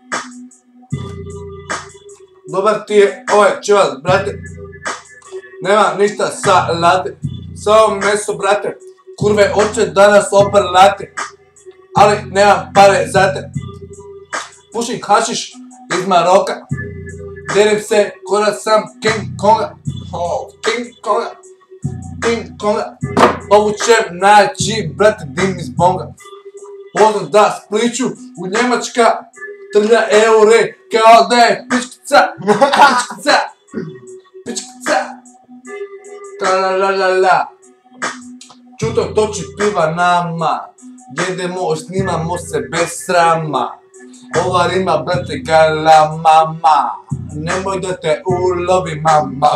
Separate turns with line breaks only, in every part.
Dobar ti je ovaj čevac, brate. Nema ništa salate. Samo meso, brate. Kurve oče danas operlate. Ali nemam pare za te. Pušim hašiš iz Maroka. Derem se kora sam King Konga. King Konga. King Konga. Ovu će naći, brate, dim iz bonga. Odem da spliću u Njemačka. Trlja eure kao da je pičkica. Pičkica. Pičkica. Tra-la-la-la-la. Čuto toči piva nama. Jedemo, snimamo se bez srama. Ova rima, brate, gala mama. Nemoj da te ulovi mama.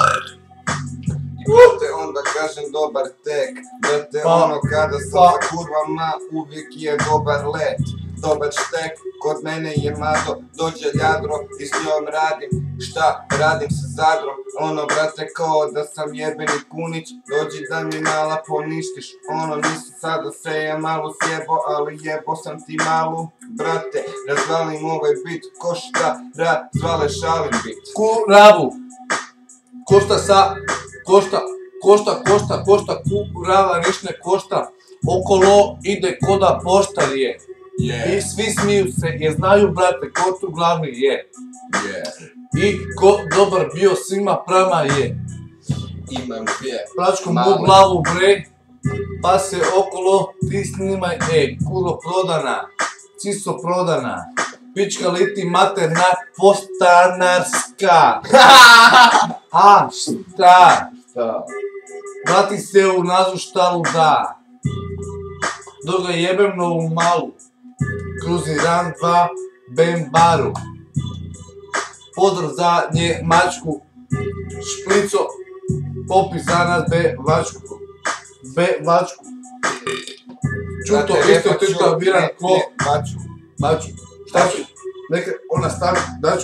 Brate, onda kažem dobar tek. Brate, ono kada sam sa kurvama, uvijek je dobar let. Dobar štek, kod mene je Mado, dođe ljadro i s njom radim. Šta radim sa Zadrom? Ono, brate, kao da sam jebeni kunić. Dođi da mi mala poništiš. Ono, nisi sada se je malo sjebo, ali jebo sam ti malu. Brate, razvalim ovaj bit, ko šta razvale šalim bit.
Kuravu. Košta, kurava niš ne košta. Okolo ide ko da poštar je. I svi smiju se jer znaju, brate, ko tu glavni je. I ko dobar bio svima prama je.
Imam dvije
Plačkom u glavu, bre. Pa se okolo ti snimaj, kuro prodana. Ciso prodana. Pička liti materna postanarska. A šta? Vrati se u nazu štalu da. Dok ga jebem novu malu. Kruzi ran 2 Bembaru. Pozdrav za Njemačku. Šplico. Popi za nas Bevačku. Čuto isto tišta biran ko. Baču. Šta ću? Neka ona stavi, daću.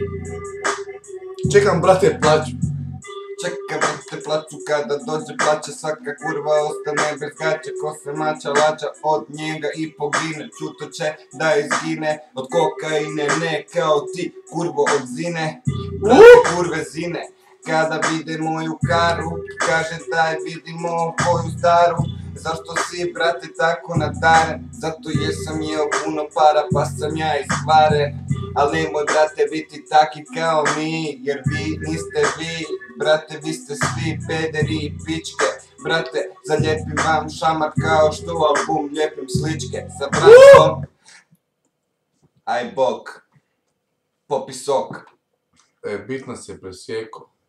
Čekam, brate, plaću.
Čekaj, brate, plaću kada dođe plaća. Svaka kurva ostane bez gaća. Ko se mača lađa od njega i pogine. Čuto će da izgine od kokaine. Ne kao ti, kurvo od zine. Brate, kurve zine. Kada vide moju karu, kaže daj vidimo tvoju staru. Zašto si, brate, tako nadaren? Zato jer sam jeo puno para pa sam ja iskvaren. Al nemoj, brate, biti taki kao mi, jer vi niste vi. Brate, vi ste svi pederi i pičke. Brate, zalijepim vam šamar kao što album lijepim sličke. Sa bratom, aj bok, popi sok.
Bit nas je presjeko.